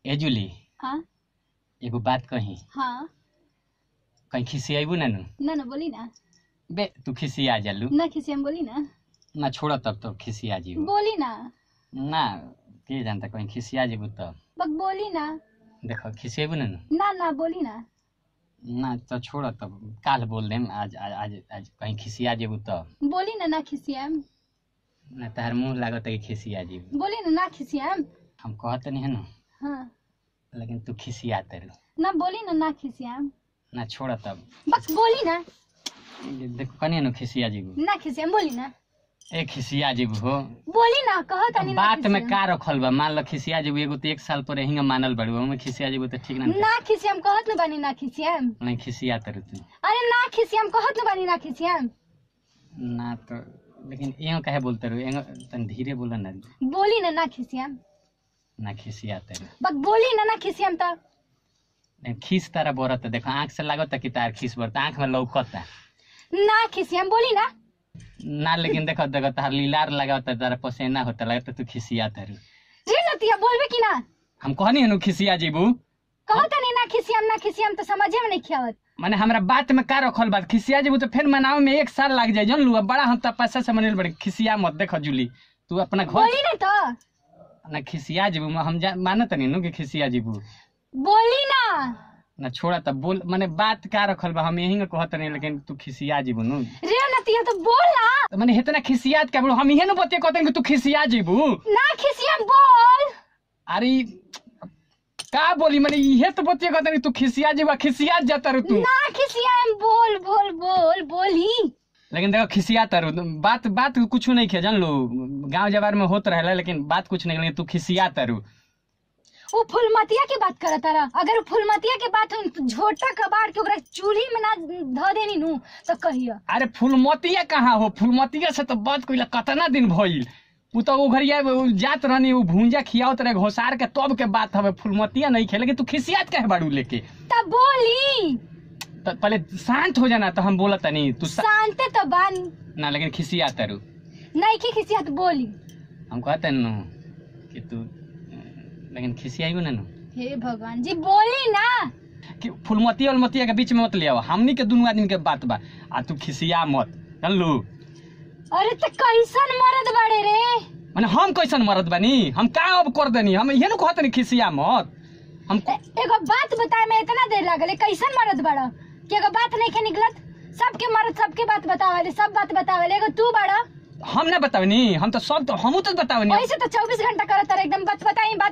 ए Julie, हाँ एगो बात कही। हाँ कहीं खिसियाबू ना ना बोली ना। बे तू खिसिया जालू ना खिसियम बोली ना। ना छोड़ा तब तो खिसिया जीबू बोली ना। ना के जानता कहीं खिसिया जीबू तब। बक बोली ना। देखो खिसियाबू ना ना ना बोली ना। ना तो छोड़ा तब काल बोल देम। आज आज आज, आज कहीं खिसिया जीबू तब। बोली ना खिसियम। ना तार मुँह लागत है कि खिसिया जीबू। बोली ना खिसियम। हम कहते नहीं है ना, हाँ लेकिन तू खिसिया तेरू ना बोली ना खिसियम। ना छोड़ा तब। बस बोली ना। देखो कनी ना खिसिया जीबू ना खिसियम बोली ना। ए खिसिया जीबू हो बोली ना कहो तनी ना। बात में का रखल बा। मान लो खिसिया जीबू एगो तो 1 साल पर हिंगा मानल बड़ू हम खिसिया जीबू तो ठीक ना खिसियम कहत न बानी ना खिसियम। नहीं खिसिया तेरू तू। अरे ना खिसियम कहत न बानी ना खिसियम। ना तो लेकिन एहो काहे बोलते रहो। एहो तन धीरे बोला ना। बोली ना खिसियम। ना खिसिया तेरू बक बोली ना खिसियम त। खीस तारा बोरत देखो आंख से लागत कि तार खीस बोरत आंख में लौकता ना खिसियम बोली ना। ना लेकिन देखो देखो तार लीलार लगावता तारा पसेना होता लगता तू खिसिया तेरू। रे नतिया बोलबे कि ना। हम कहनी हनु खिसिया जीबू कहत ना खिसियम तो समझे में नहीं खियावत। माने हमरा बात में का रखल बात। खिसिया जीबू तो फिर मनावे में 1 साल लग जाए। जन लू बड़ा हम तपस्या से मनल बड़े खिसिया मत। देखो जूली तू अपना घर बोली ना तो। ना खिसिया जीबू हम मानत नहीं नु कि खिसिया जीबू। बोली ना। ना छोड़ा तब बोल माने बात का रखल बा। हम यही कहत नहीं लेकिन तू खिसिया जीबू नु। रे नतिया तो बोल ना। तो माने इतना खिसियात का बोल हम यही न बते कहते कि तू खिसिया जीबू। ना खिसियम बोल। अरे का बोली माने इहे तो बते कहते कि तू खिसिया जीबू खिसिया जाता रू तू। ना खिसियम बोल बोल बोल बोली। लेकिन देखो खिसिया तारू बात बात कुछ नहीं खे जान लो। गांव जवार में होत रहला लेकिन बात कुछ नहीं। तू खिसिया तारू वो फुलमतिया की बात करत रहा। अगर फुलमतिया के बात हो तो झोटा कबाड़ के ओकरा चूल्ही में ना ध देनी नु तो कहिया। अरे फुलमतिया कहाँ हो। फुलमतिया से तो बात कइला कतना दिन भइल। उ तो ओ घरिया जात रहनी उ भूंजा खियावत रहे घोसार के तब के बात हवे। फुलमतिया नहीं खे लेकिन तू खिसियात काहे बाड़ू लेके। तब बोली तो पहले शांत हो जाना तो हम बोलत नहीं। तू शांत तो बान ना लेकिन खिसिया तारू नहीं की खिसियत बोली। हम कहते नु कि तू लेकिन खिसियाइयो ना नु। हे भगवान जी बोली ना कि फुलमतिया उलमतिया के बीच में मत ले आओ। हमनी के दोनों आदमी के बात बा। आ तू खिसिया मत जान लू। अरे तो कैसन मरद बाड़े रे। माने हम कैसन मरद बानी। हम का अब कर देनी। हम ये न कहत नहीं खिसिया मत। हम एगो बात बताए में इतना देर लागले कैसन मरद बाड़ा कि एगो बात नहीं के निकलत। सबके मरद सबके बात बतावेले सब बात बतावेले। एगो तू बाड़ा हम ना बतावनी। हम तो सब तो हमू तो बतावनी। ऐसे तो 24 घंटा करत रहे एकदम बात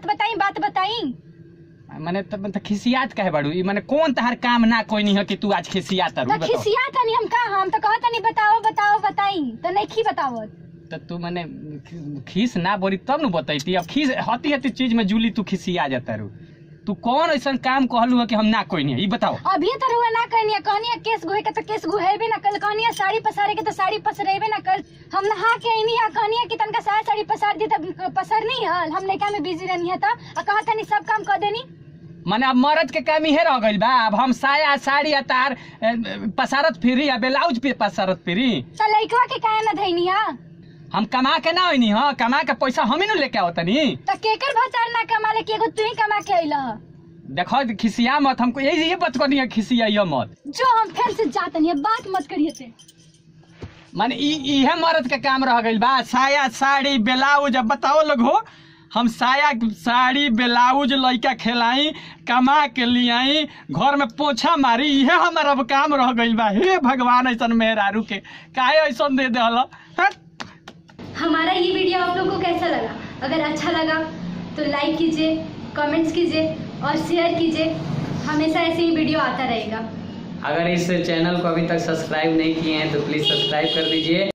बताई। माने तो खिसियात काहे बाड़ू। ई माने कौन तहार काम ना कोई नहीं है कि तू आज खिसियात तारू। तो खिसियात नहीं हम का हम तो कहत नहीं बताई तो नहीं खी बतावत। तो तू माने खीस ना बोली तब न बतैती। अब खीस हती हती चीज में जूली तू खिसिया जाता रू। तू कौन ऐसा काम कहलू है कि हम ना कोई नहीं। ई बताओ अभी तो रुआ ना कहनिया कहनिया केस गुहे के तो केस गुहेबे ना कल। कहनिया साड़ी पसारे के तो साड़ी पसरेबे ना कल। हम नहा के आईनी है कहनिया कि तनका साड़ी पसार दी तो पसर नहीं हल। हम नहीं में बिजी रहनी है तो कहत नहीं सब काम कर देनी। माने अब मर्द के काम इहे रह गइल बा। अब हम साया साड़ी तार पसारत फिरी या ब्लाउज पे पसारत फिरी। तो लइकवा के काहे ना धइनी है। हम कमा के ना होइनी हां। कमा के पैसा हम ही न लेके आवतनी। तो केकर भचार ना कमाले के एगो तू ही कमा के आइला। देखो खिसिया मत। हमको ये बात करनी है खिसिया मत। जो हम फिर से जात नहीं बात मत करिए थे। माने इहे मर्द के काम रह गइल बा। साया साड़ी ब्लाउज। अब बताओ लोग हो हम साया साड़ी ब्लाउज लइका खिलाई कमा के लियाई घर में पोछा मारी। इहे हमारा अब काम रह गइल बा। हे भगवान ऐसन मेहरारू के काहे ऐसन दे देहल। हमारा ये वीडियो आप लोगों को कैसा लगा। अगर अच्छा लगा तो लाइक कीजिए कमेंट्स कीजिए और शेयर कीजिए। हमेशा ऐसे ही वीडियो आता रहेगा। अगर इस चैनल को अभी तक सब्सक्राइब नहीं किए हैं तो प्लीज सब्सक्राइब कर दीजिए।